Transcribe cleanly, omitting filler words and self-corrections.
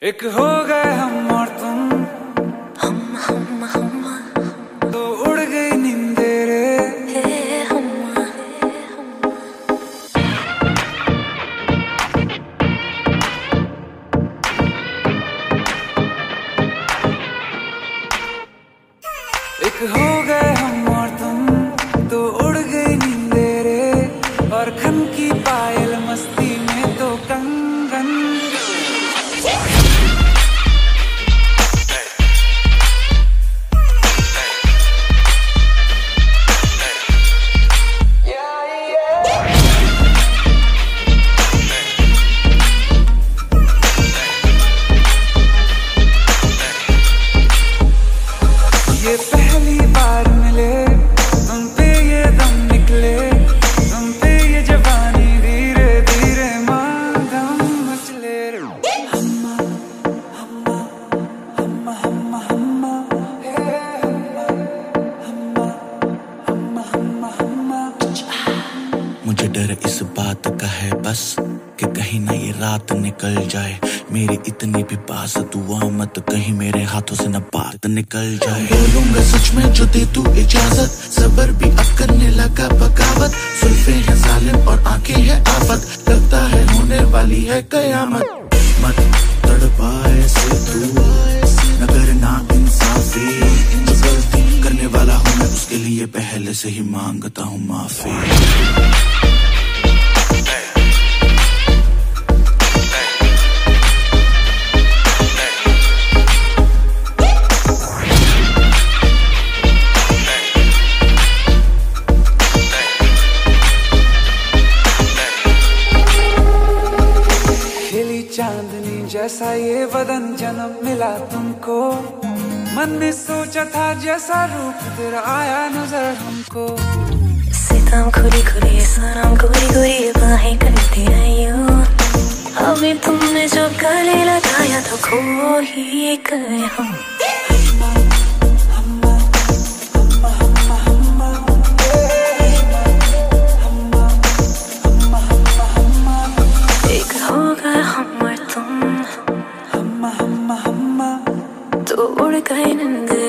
एक हो गए हम और तुम, हम तो उड़ गई नींदे रे। एक हो गए हम और तुम तो उड़ गई नींदे रे। और खन की पायल मस्ती में तो कंगन। ये पहली बार मिले तुम पे ये दम निकले, तुम पे ये जवानी धीरे धीरे मांगम मचले। हम्मा हम्मा हम्मा हम्मा हम्मा हम्मा हम्मा हम्मा हम्मा। मुझे डर इस बात का है बस कि कहीं ना ये रात निकल जाए मेरी इतनी भी पास। दुआ मत कहीं मेरे हाथों से न बात निकल जाए। बोलूंगा सच में जो दे तू इजाजत, सबर भी अब करने लगा बगावत। सुल्फे हैं जालिम और आंखें हैं आफत, लगता है होने वाली है कयामत। मत तड़पाए से तू न करना इंसाफी, जो गलती करने वाला हूँ मैं उसके लिए पहले से ही मांगता हूँ माफी। चांदनी जैसा ये बदन जन्म मिला तुमको, मन ने सोचा था जैसा रूप तेरा आया नजर हमको। सितम खुली खुली सनम गोरी गोरी बाहें करती रही हो। अभी तुमने जो गले लगाया तो खो ही गए हम। एक हो गए हम और तुम, हम्मा हम्मा हम्मा तो उड़ गए नींद